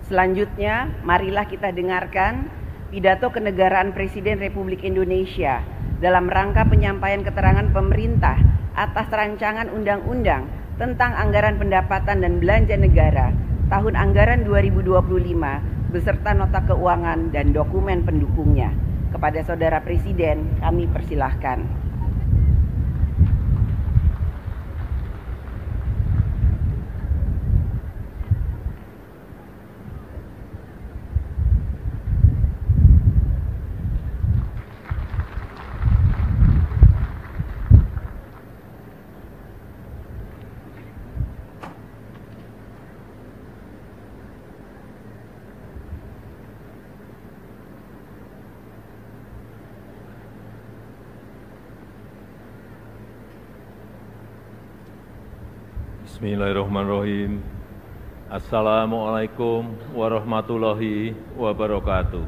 Selanjutnya, marilah kita dengarkan pidato kenegaraan Presiden Republik Indonesia dalam rangka penyampaian keterangan pemerintah atas rancangan undang-undang tentang anggaran pendapatan dan belanja negara tahun anggaran 2025 beserta nota keuangan dan dokumen pendukungnya. Kepada Saudara Presiden, kami persilahkan. Bismillahirrahmanirrahim. Assalamualaikum warahmatullahi wabarakatuh.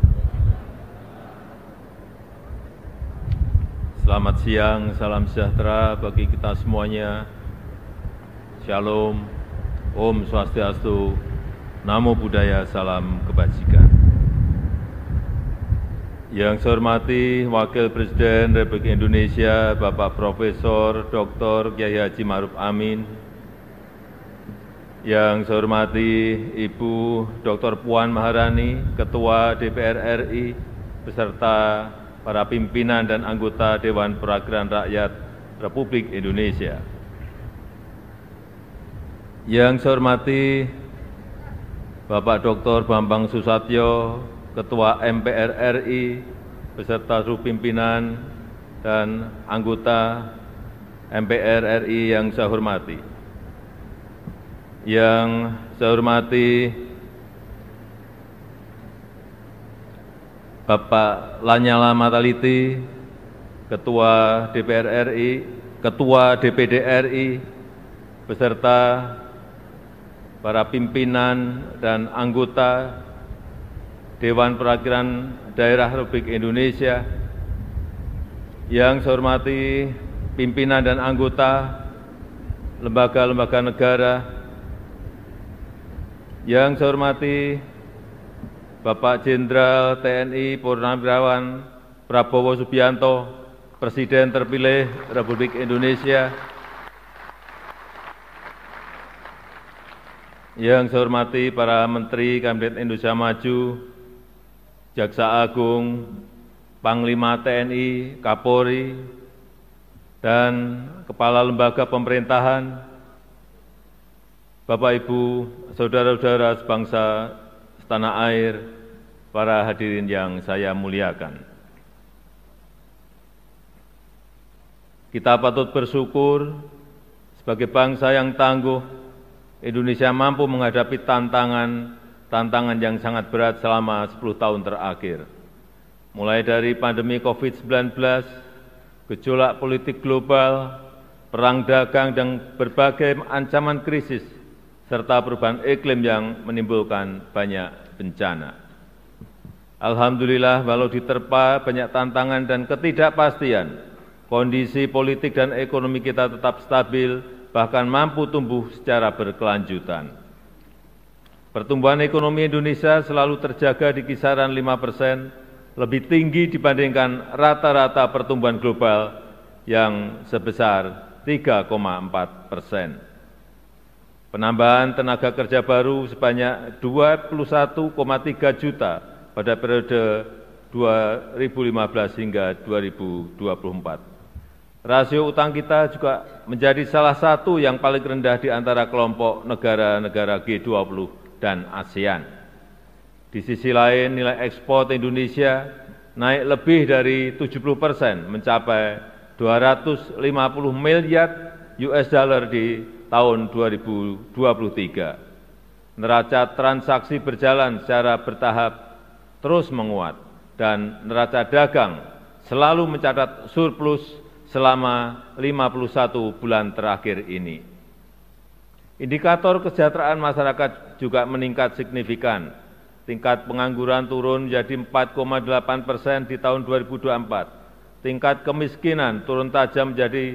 Selamat siang, salam sejahtera bagi kita semuanya. Shalom, Om Swastiastu, Namo Buddhaya, salam kebajikan. Yang saya hormati Wakil Presiden Republik Indonesia, Bapak Profesor Dr. Kyai Haji Ma'ruf Amin. Yang saya hormati Ibu Dr. Puan Maharani, Ketua DPR RI, beserta para pimpinan dan anggota Dewan Perwakilan Rakyat Republik Indonesia. Yang saya hormati Bapak Dr. Bambang Susatyo, Ketua MPR RI, beserta seluruh pimpinan dan anggota MPR RI yang saya hormati. Yang saya hormati Bapak Lanyala Mataliti, Ketua DPR RI, Ketua DPD RI, beserta para pimpinan dan anggota Dewan Perwakilan Daerah Republik Indonesia. Yang saya hormati pimpinan dan anggota lembaga-lembaga negara. Yang saya hormati Bapak Jenderal TNI Purnawirawan Prabowo Subianto, Presiden terpilih Republik Indonesia. Yang saya hormati para Menteri Kabinet Indonesia Maju, Jaksa Agung, Panglima TNI, Kapolri, dan Kepala Lembaga Pemerintahan, Bapak, Ibu, Saudara-saudara sebangsa setanah air, para hadirin yang saya muliakan. Kita patut bersyukur sebagai bangsa yang tangguh, Indonesia mampu menghadapi tantangan yang sangat berat selama 10 tahun terakhir. Mulai dari pandemi COVID-19, gejolak politik global, perang dagang, dan berbagai ancaman krisis, serta perubahan iklim yang menimbulkan banyak bencana. Alhamdulillah, walau diterpa banyak tantangan dan ketidakpastian, kondisi politik dan ekonomi kita tetap stabil, bahkan mampu tumbuh secara berkelanjutan. Pertumbuhan ekonomi Indonesia selalu terjaga di kisaran 5%, lebih tinggi dibandingkan rata-rata pertumbuhan global yang sebesar 3,4%. Penambahan tenaga kerja baru sebanyak 21,3 juta pada periode 2015 hingga 2024. Rasio utang kita juga menjadi salah satu yang paling rendah di antara kelompok negara-negara G20 dan ASEAN. Di sisi lain, nilai ekspor Indonesia naik lebih dari 70%, mencapai 250 miliar US dollar di tahun 2023. Neraca transaksi berjalan secara bertahap terus menguat dan neraca dagang selalu mencatat surplus selama 51 bulan terakhir ini. Indikator kesejahteraan masyarakat juga meningkat signifikan. Tingkat pengangguran turun menjadi 4,8% di tahun 2024. Tingkat kemiskinan turun tajam menjadi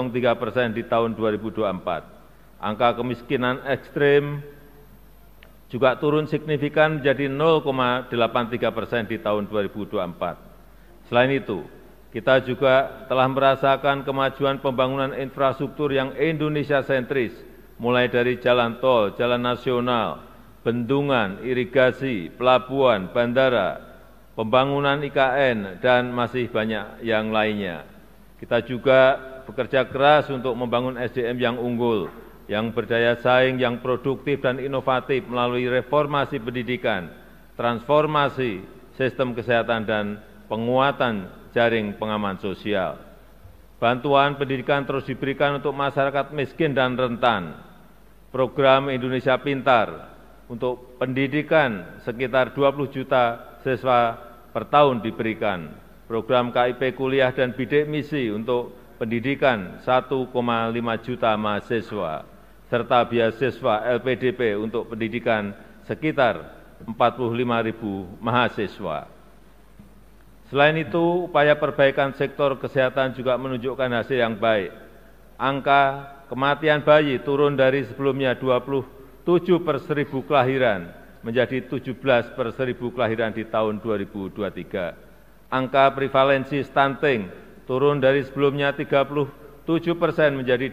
9,03% di tahun 2024. Angka kemiskinan ekstrim juga turun signifikan menjadi 0,83% di tahun 2024. Selain itu, kita juga telah merasakan kemajuan pembangunan infrastruktur yang Indonesia sentris, mulai dari jalan tol, jalan nasional, bendungan, irigasi, pelabuhan, bandara, pembangunan IKN, dan masih banyak yang lainnya. Kita juga bekerja keras untuk membangun SDM yang unggul, yang berdaya saing, yang produktif dan inovatif melalui reformasi pendidikan, transformasi sistem kesehatan, dan penguatan jaring pengaman sosial. Bantuan pendidikan terus diberikan untuk masyarakat miskin dan rentan. Program Indonesia Pintar untuk pendidikan sekitar 20 juta siswa per tahun diberikan. Program KIP Kuliah dan Bidik Misi untuk pendidikan 1,5 juta mahasiswa, serta beasiswa LPDP untuk pendidikan sekitar 45.000 mahasiswa. Selain itu, upaya perbaikan sektor kesehatan juga menunjukkan hasil yang baik. Angka kematian bayi turun dari sebelumnya 27 per 1000 kelahiran menjadi 17 per 1000 kelahiran di tahun 2023. Angka prevalensi stunting turun dari sebelumnya 37% menjadi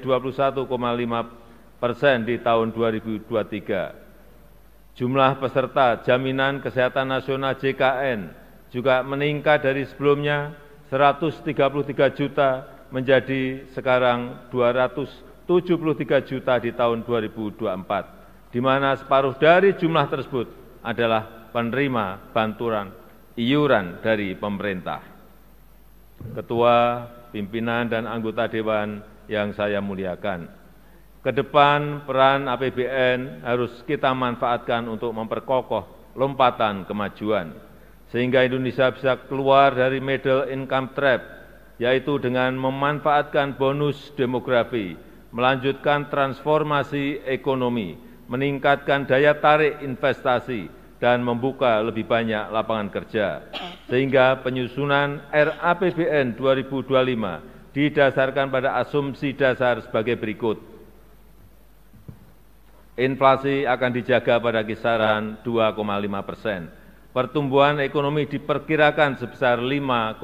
21,5% di tahun 2023. Jumlah peserta Jaminan Kesehatan Nasional JKN juga meningkat dari sebelumnya 133 juta menjadi sekarang 273 juta di tahun 2024, di mana separuh dari jumlah tersebut adalah penerima bantuan iuran dari pemerintah. Ketua, pimpinan, dan anggota Dewan yang saya muliakan, ke depan peran APBN harus kita manfaatkan untuk memperkokoh lompatan kemajuan, sehingga Indonesia bisa keluar dari middle income trap, yaitu dengan memanfaatkan bonus demografi, melanjutkan transformasi ekonomi, meningkatkan daya tarik investasi, dan membuka lebih banyak lapangan kerja, sehingga penyusunan RAPBN 2025 didasarkan pada asumsi dasar sebagai berikut. Inflasi akan dijaga pada kisaran 2,5%. Pertumbuhan ekonomi diperkirakan sebesar 5,2%.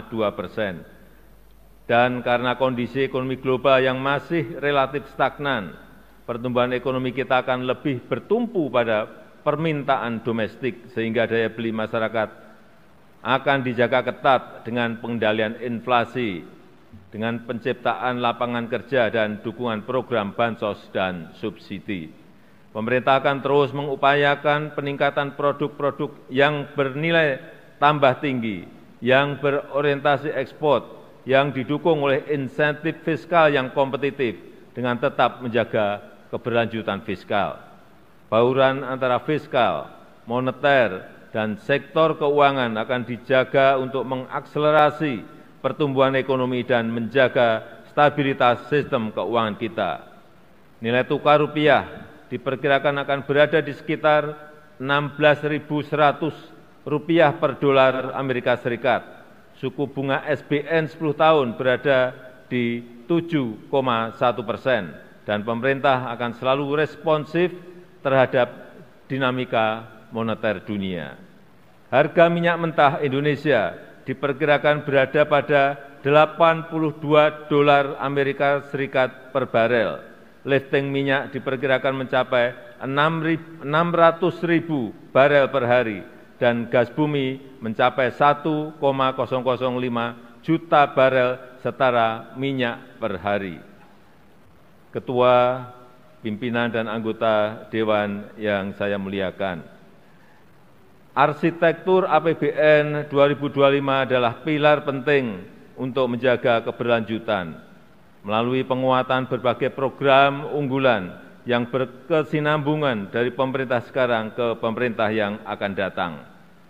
Dan karena kondisi ekonomi global yang masih relatif stagnan, pertumbuhan ekonomi kita akan lebih bertumpu pada permintaan domestik, sehingga daya beli masyarakat akan dijaga ketat dengan pengendalian inflasi, dengan penciptaan lapangan kerja dan dukungan program bansos dan subsidi. Pemerintah akan terus mengupayakan peningkatan produk-produk yang bernilai tambah tinggi, yang berorientasi ekspor, yang didukung oleh insentif fiskal yang kompetitif dengan tetap menjaga keberlanjutan fiskal. Bauran antara fiskal, moneter, dan sektor keuangan akan dijaga untuk mengakselerasi pertumbuhan ekonomi dan menjaga stabilitas sistem keuangan kita. Nilai tukar rupiah diperkirakan akan berada di sekitar 16.100 rupiah per dolar Amerika Serikat. Suku bunga SBN 10 tahun berada di 7,1%, dan pemerintah akan selalu responsif terhadap dinamika moneter dunia. Harga minyak mentah Indonesia diperkirakan berada pada 82 dolar Amerika Serikat per barel. Lifting minyak diperkirakan mencapai 600.000 barel per hari, dan gas bumi mencapai 1,005 juta barel setara minyak per hari. Ketua, pimpinan, dan anggota Dewan yang saya muliakan, arsitektur APBN 2025 adalah pilar penting untuk menjaga keberlanjutan melalui penguatan berbagai program unggulan yang berkesinambungan dari pemerintah sekarang ke pemerintah yang akan datang.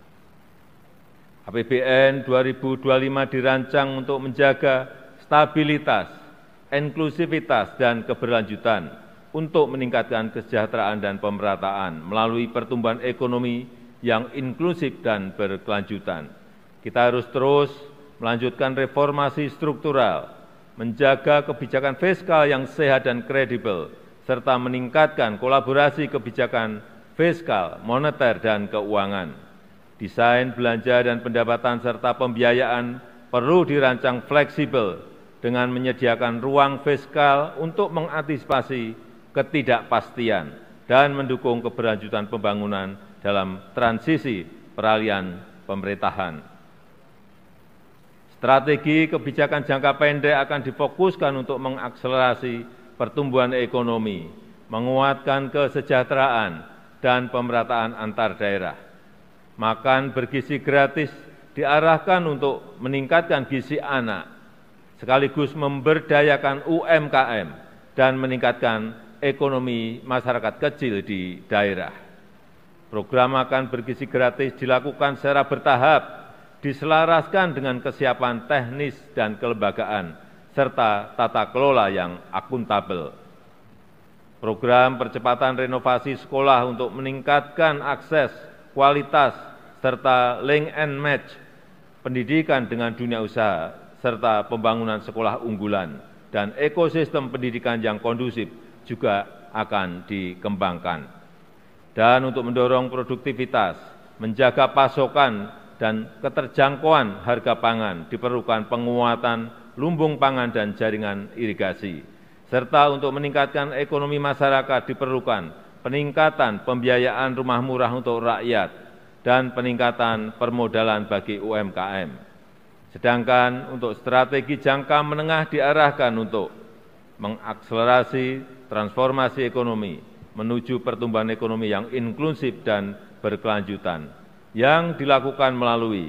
APBN 2025 dirancang untuk menjaga stabilitas, inklusivitas, dan keberlanjutan untuk meningkatkan kesejahteraan dan pemerataan melalui pertumbuhan ekonomi yang inklusif dan berkelanjutan. Kita harus terus melanjutkan reformasi struktural, menjaga kebijakan fiskal yang sehat dan kredibel, serta meningkatkan kolaborasi kebijakan fiskal, moneter, dan keuangan. Desain belanja dan pendapatan serta pembiayaan perlu dirancang fleksibel dengan menyediakan ruang fiskal untuk mengantisipasi ketidakpastian dan mendukung keberlanjutan pembangunan dalam transisi peralihan pemerintahan. Strategi kebijakan jangka pendek akan difokuskan untuk mengakselerasi pertumbuhan ekonomi, menguatkan kesejahteraan dan pemerataan antar daerah. Makan bergizi gratis diarahkan untuk meningkatkan gizi anak, sekaligus memberdayakan UMKM dan meningkatkan ekonomi masyarakat kecil di daerah. Program makan bergizi gratis dilakukan secara bertahap, diselaraskan dengan kesiapan teknis dan kelembagaan, serta tata kelola yang akuntabel. Program percepatan renovasi sekolah untuk meningkatkan akses, kualitas, serta link and match pendidikan dengan dunia usaha, serta pembangunan sekolah unggulan dan ekosistem pendidikan yang kondusif juga akan dikembangkan. Dan untuk mendorong produktivitas, menjaga pasokan dan keterjangkauan harga pangan, diperlukan penguatan lumbung pangan dan jaringan irigasi. Serta untuk meningkatkan ekonomi masyarakat diperlukan peningkatan pembiayaan rumah murah untuk rakyat dan peningkatan permodalan bagi UMKM. Sedangkan untuk strategi jangka menengah diarahkan untuk mengakselerasi transformasi ekonomi menuju pertumbuhan ekonomi yang inklusif dan berkelanjutan yang dilakukan melalui: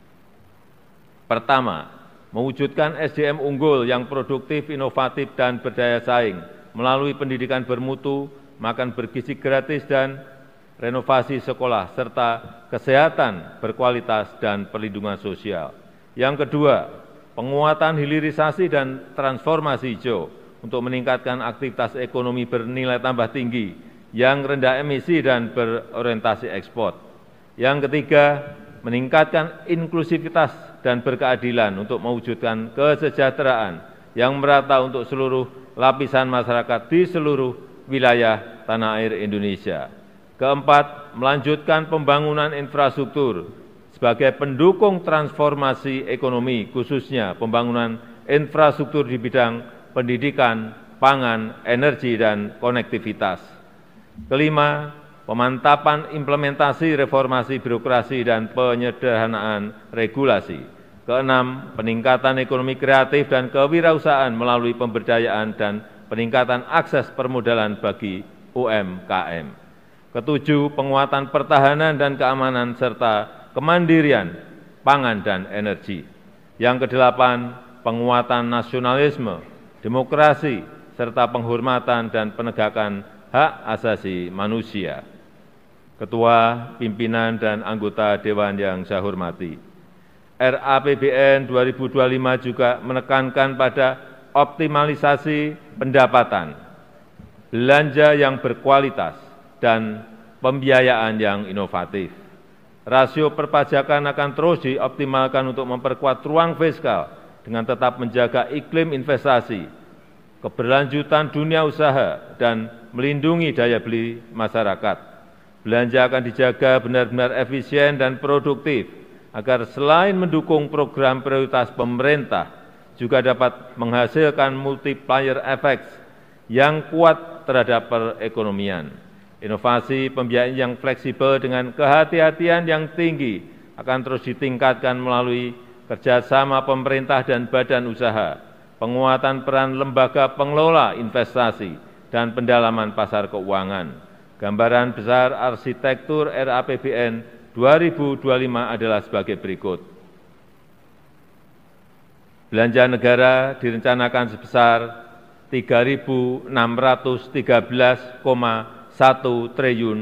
pertama, mewujudkan SDM unggul yang produktif, inovatif, dan berdaya saing melalui pendidikan bermutu, makan bergizi gratis, dan renovasi sekolah, serta kesehatan berkualitas dan perlindungan sosial. Yang kedua, penguatan hilirisasi dan transformasi hijau untuk meningkatkan aktivitas ekonomi bernilai tambah tinggi yang rendah emisi dan berorientasi ekspor. Yang ketiga, meningkatkan inklusivitas dan berkeadilan untuk mewujudkan kesejahteraan yang merata untuk seluruh lapisan masyarakat di seluruh wilayah tanah air Indonesia. Keempat, melanjutkan pembangunan infrastruktur sebagai pendukung transformasi ekonomi, khususnya pembangunan infrastruktur di bidang pendidikan, pangan, energi, dan konektivitas. Kelima, pemantapan implementasi reformasi birokrasi dan penyederhanaan regulasi. Keenam, peningkatan ekonomi kreatif dan kewirausahaan melalui pemberdayaan dan peningkatan akses permodalan bagi UMKM. Ketujuh, penguatan pertahanan dan keamanan serta kemandirian pangan dan energi. Yang kedelapan, penguatan nasionalisme, demokrasi, serta penghormatan dan penegakan hak asasi manusia. Ketua, pimpinan, dan anggota Dewan yang saya hormati, RAPBN 2025 juga menekankan pada optimalisasi pendapatan, belanja yang berkualitas, dan pembiayaan yang inovatif. Rasio perpajakan akan terus dioptimalkan untuk memperkuat ruang fiskal dengan tetap menjaga iklim investasi, keberlanjutan dunia usaha, dan melindungi daya beli masyarakat. Belanja akan dijaga benar-benar efisien dan produktif, agar selain mendukung program prioritas pemerintah, juga dapat menghasilkan multiplier effects yang kuat terhadap perekonomian. Inovasi pembiayaan yang fleksibel dengan kehati-hatian yang tinggi akan terus ditingkatkan melalui kerjasama pemerintah dan badan usaha, penguatan peran lembaga pengelola investasi, dan pendalaman pasar keuangan. Gambaran besar arsitektur RAPBN 2025 adalah sebagai berikut. Belanja negara direncanakan sebesar Rp3.613,1 triliun,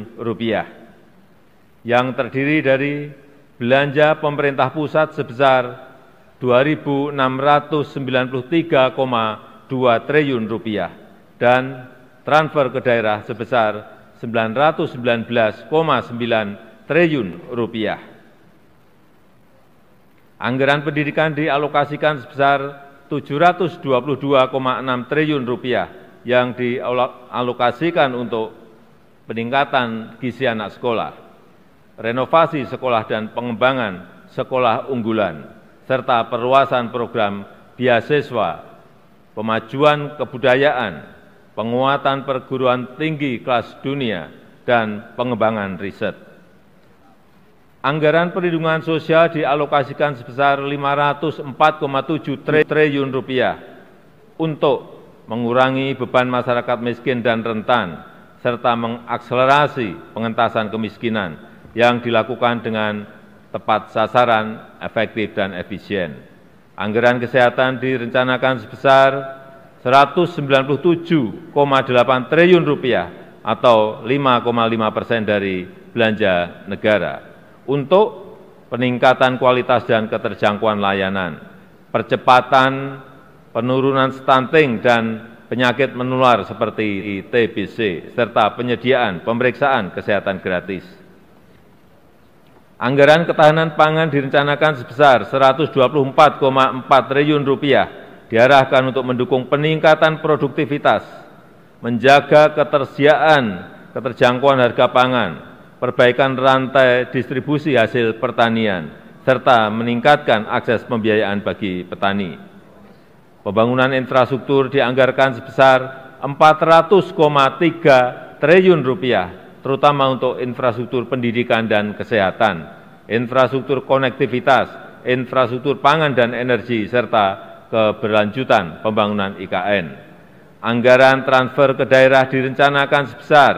yang terdiri dari belanja pemerintah pusat sebesar Rp2.693,2 triliun dan transfer ke daerah sebesar Rp919,9 triliun. Anggaran pendidikan dialokasikan sebesar Rp722,6 triliun yang dialokasikan untuk peningkatan gizi anak sekolah, renovasi sekolah dan pengembangan sekolah unggulan, serta perluasan program beasiswa, pemajuan kebudayaan, penguatan perguruan tinggi kelas dunia, dan pengembangan riset. Anggaran perlindungan sosial dialokasikan sebesar Rp504,7 triliun untuk mengurangi beban masyarakat miskin dan rentan, serta mengakselerasi pengentasan kemiskinan yang dilakukan dengan tepat sasaran, efektif, dan efisien. Anggaran kesehatan direncanakan sebesar Rp197,8 triliun atau 5,5% dari belanja negara untuk peningkatan kualitas dan keterjangkauan layanan, percepatan penurunan stunting dan penyakit menular seperti TBC, serta penyediaan pemeriksaan kesehatan gratis. Anggaran ketahanan pangan direncanakan sebesar Rp124,4 triliun diarahkan untuk mendukung peningkatan produktivitas, menjaga keterjangkauan harga pangan, perbaikan rantai distribusi hasil pertanian, serta meningkatkan akses pembiayaan bagi petani. Pembangunan infrastruktur dianggarkan sebesar Rp400,3 triliun, terutama untuk infrastruktur pendidikan dan kesehatan, infrastruktur konektivitas, infrastruktur pangan dan energi, serta keberlanjutan pembangunan IKN. Anggaran transfer ke daerah direncanakan sebesar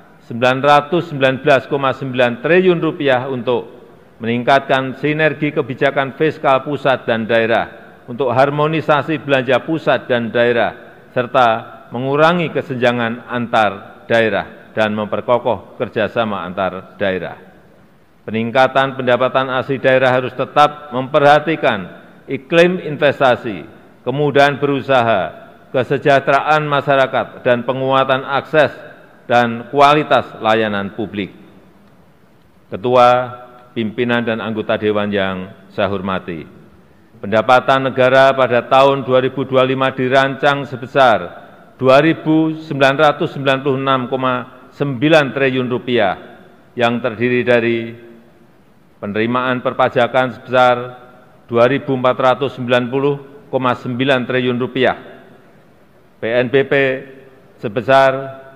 Rp919,9 triliun untuk meningkatkan sinergi kebijakan fiskal pusat dan daerah, untuk harmonisasi belanja pusat dan daerah, serta mengurangi kesenjangan antar daerah dan memperkokoh kerjasama antar daerah. Peningkatan pendapatan asli daerah harus tetap memperhatikan iklim investasi, kemudahan berusaha, kesejahteraan masyarakat, dan penguatan akses dan kualitas layanan publik. Ketua, pimpinan, dan anggota Dewan yang saya hormati, pendapatan negara pada tahun 2025 dirancang sebesar Rp2.996,9 triliun yang terdiri dari penerimaan perpajakan sebesar Rp2.490,9 triliun, PNBP sebesar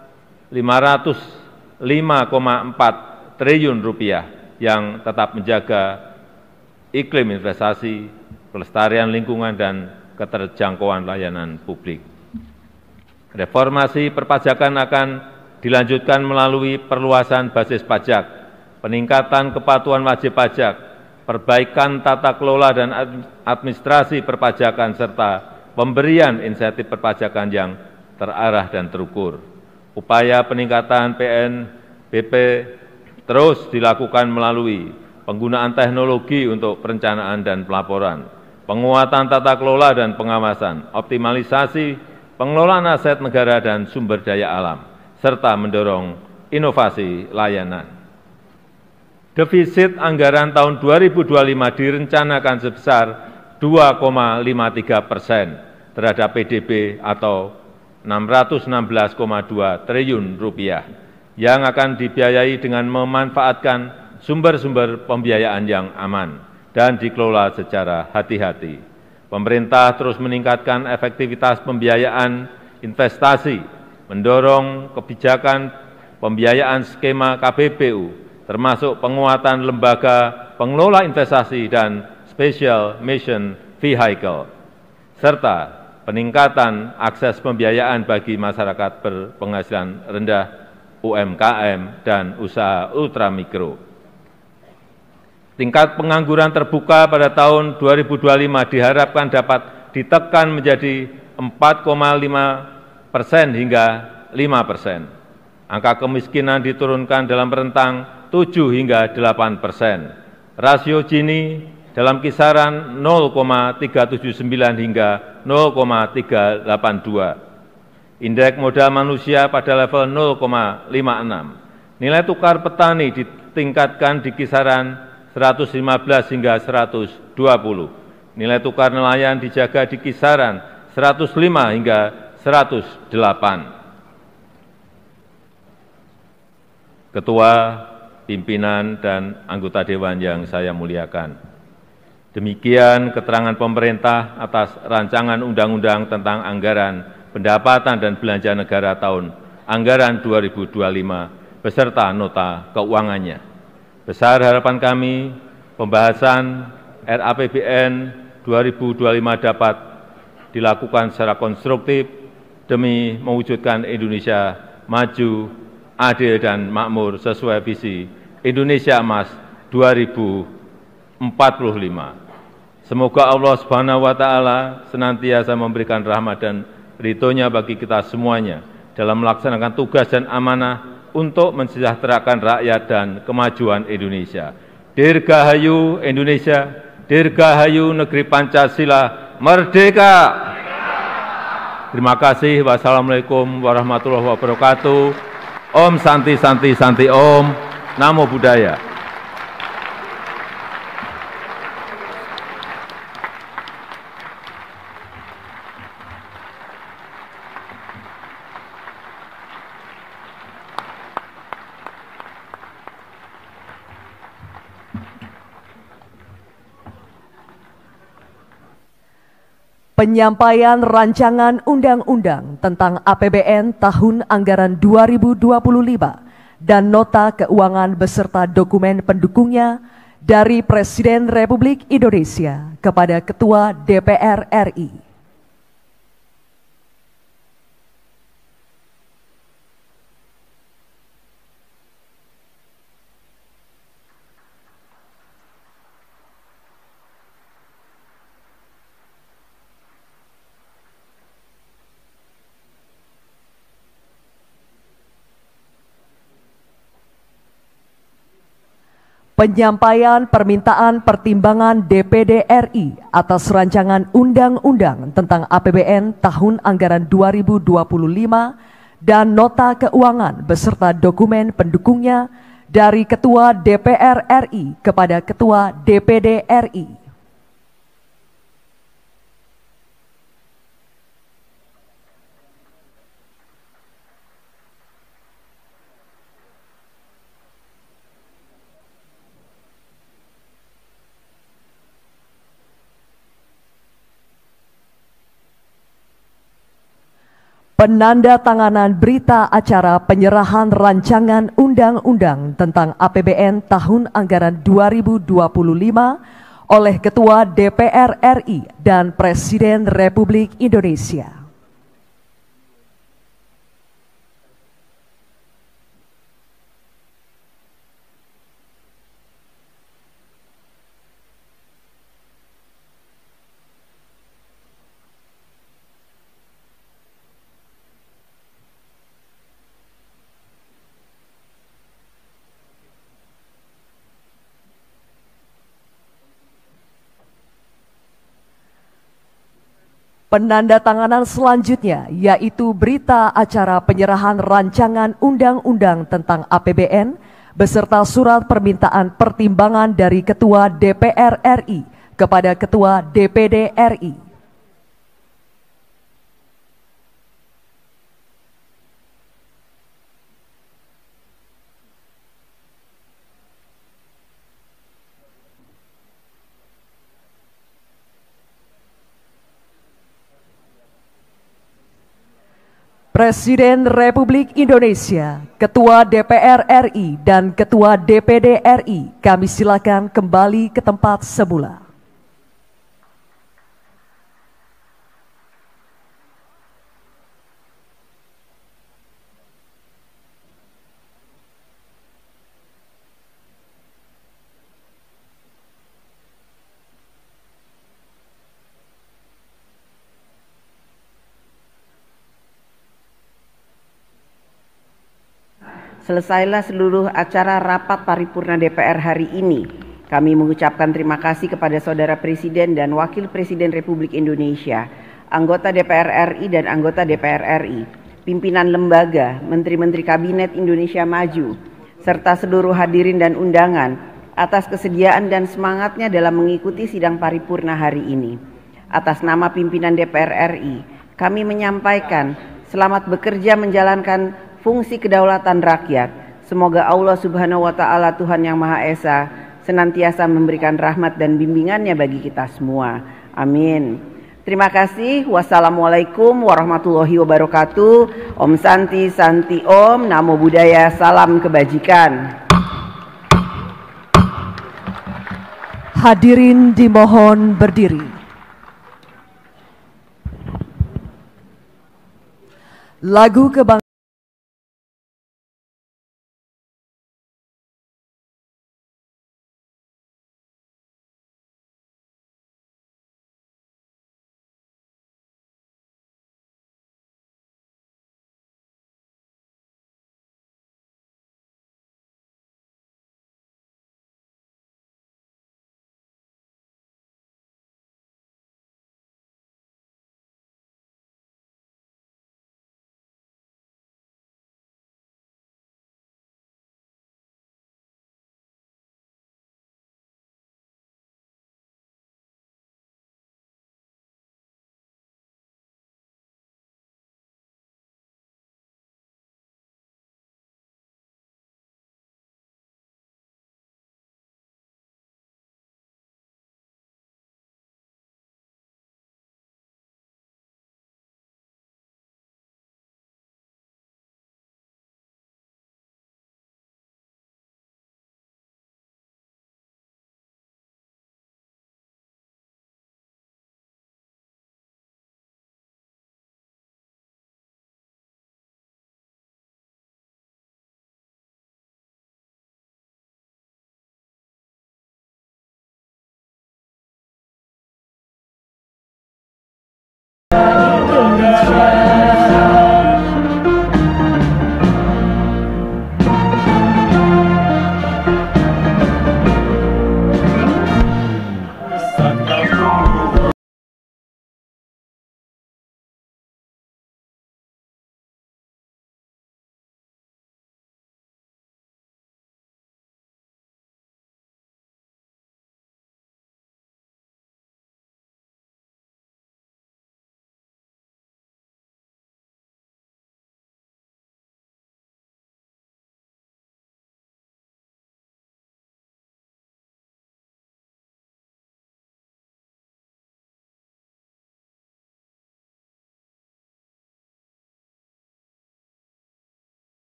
Rp505,4 triliun yang tetap menjaga iklim investasi, pelestarian lingkungan, dan keterjangkauan layanan publik. Reformasi perpajakan akan dilanjutkan melalui perluasan basis pajak, peningkatan kepatuhan wajib pajak, perbaikan tata kelola dan administrasi perpajakan, serta pemberian insentif perpajakan yang terarah dan terukur. Upaya peningkatan PNBP terus dilakukan melalui penggunaan teknologi untuk perencanaan dan pelaporan, penguatan tata kelola dan pengawasan, optimalisasi pengelolaan aset negara dan sumber daya alam, serta mendorong inovasi layanan. Defisit anggaran tahun 2025 direncanakan sebesar 2,53% terhadap PDB atau Rp616,2 triliun yang akan dibiayai dengan memanfaatkan sumber-sumber pembiayaan yang aman dan dikelola secara hati-hati. Pemerintah terus meningkatkan efektivitas pembiayaan investasi, mendorong kebijakan pembiayaan skema KPBU, termasuk penguatan lembaga pengelola investasi dan Special Mission Vehicle, serta peningkatan akses pembiayaan bagi masyarakat berpenghasilan rendah, UMKM, dan usaha ultramikro. Tingkat pengangguran terbuka pada tahun 2025 diharapkan dapat ditekan menjadi 4,5% hingga 5%. Angka kemiskinan diturunkan dalam rentang 7 hingga 8%. Rasio Gini dalam kisaran 0,379 hingga 0,382. Indeks modal manusia pada level 0,56. Nilai tukar petani ditingkatkan di kisaran 115 hingga 120. Nilai tukar nelayan dijaga di kisaran 105 hingga 108. Ketua, pimpinan, dan anggota Dewan yang saya muliakan. Demikian keterangan pemerintah atas rancangan undang-undang tentang anggaran pendapatan dan belanja negara tahun anggaran 2025 beserta nota keuangannya. Besar harapan kami pembahasan RAPBN 2025 dapat dilakukan secara konstruktif demi mewujudkan Indonesia maju, adil dan makmur sesuai visi Indonesia Emas 2045. Semoga Allah Subhanahu wa Ta'ala senantiasa memberikan rahmat dan ridho-Nya bagi kita semuanya dalam melaksanakan tugas dan amanah untuk mensejahterakan rakyat dan kemajuan Indonesia. Dirgahayu Indonesia, dirgahayu negeri Pancasila, merdeka! Terima kasih. Wassalamualaikum warahmatullahi wabarakatuh. Om Santi Santi Santi Om. Namo Buddhaya. Penyampaian rancangan undang-undang tentang APBN tahun anggaran 2025 dan nota keuangan beserta dokumen pendukungnya dari Presiden Republik Indonesia kepada Ketua DPR RI. Penyampaian permintaan pertimbangan DPD RI atas rancangan undang-undang tentang APBN tahun anggaran 2025 dan nota keuangan beserta dokumen pendukungnya dari Ketua DPR RI kepada Ketua DPD RI. Penandatanganan berita acara penyerahan rancangan undang-undang tentang APBN tahun anggaran 2025 oleh Ketua DPR RI dan Presiden Republik Indonesia. Penandatanganan selanjutnya yaitu berita acara penyerahan rancangan undang-undang tentang APBN beserta surat permintaan pertimbangan dari Ketua DPR RI kepada Ketua DPD RI. Presiden Republik Indonesia, Ketua DPR RI, dan Ketua DPD RI, kami silakan kembali ke tempat semula. Selesailah seluruh acara rapat paripurna DPR hari ini. Kami mengucapkan terima kasih kepada Saudara Presiden dan Wakil Presiden Republik Indonesia, anggota DPR RI dan anggota DPR RI, pimpinan lembaga, menteri-menteri Kabinet Indonesia Maju, serta seluruh hadirin dan undangan atas kesediaan dan semangatnya dalam mengikuti sidang paripurna hari ini. Atas nama pimpinan DPR RI, kami menyampaikan selamat bekerja menjalankan fungsi kedaulatan rakyat. Semoga Allah Subhanahu wa Ta'ala, Tuhan yang Maha Esa, senantiasa memberikan rahmat dan bimbingannya bagi kita semua. Amin. Terima kasih. Wassalamualaikum warahmatullahi wabarakatuh. Om Santi Santi Om. Namo Buddhaya. Salam kebajikan. Hadirin dimohon berdiri. Lagu kebangsaan